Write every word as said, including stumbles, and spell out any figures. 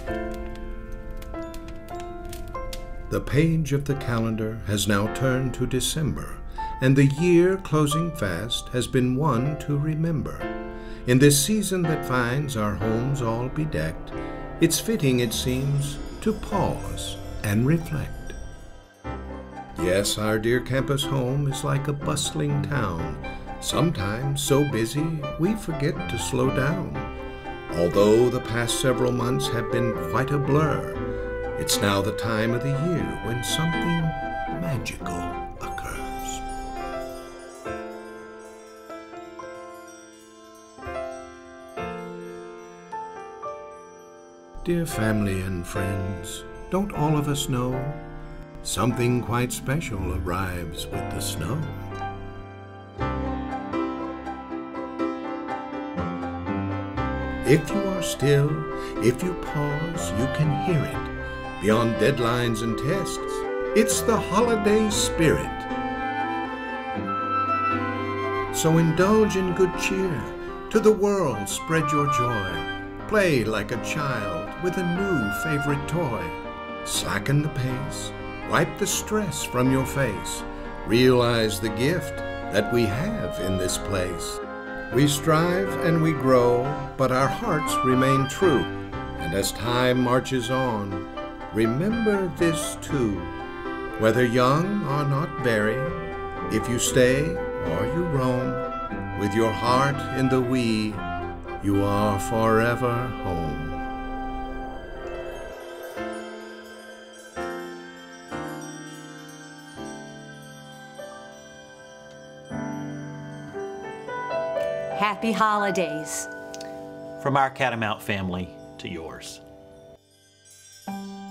The page of the calendar has now turned to December, and the year closing fast has been one to remember. In this season that finds our homes all bedecked, it's fitting, it seems, to pause and reflect. Yes, our dear campus home is like a bustling town, sometimes so busy we forget to slow down. Although the past several months have been quite a blur, it's now the time of the year when something magical occurs. Dear family and friends, don't all of us know something quite special arrives with the snow? If you are still, if you pause, you can hear it. Beyond deadlines and tests, it's the holiday spirit. So indulge in good cheer, to the world spread your joy. Play like a child with a new favorite toy. Slacken the pace, wipe the stress from your face. Realize the gift that we have in this place. We strive and we grow, but our hearts remain true. And as time marches on, remember this too. Whether young or not very, if you stay or you roam, with your heart in the we, you are forever home. Happy holidays. From our Catamount family to yours.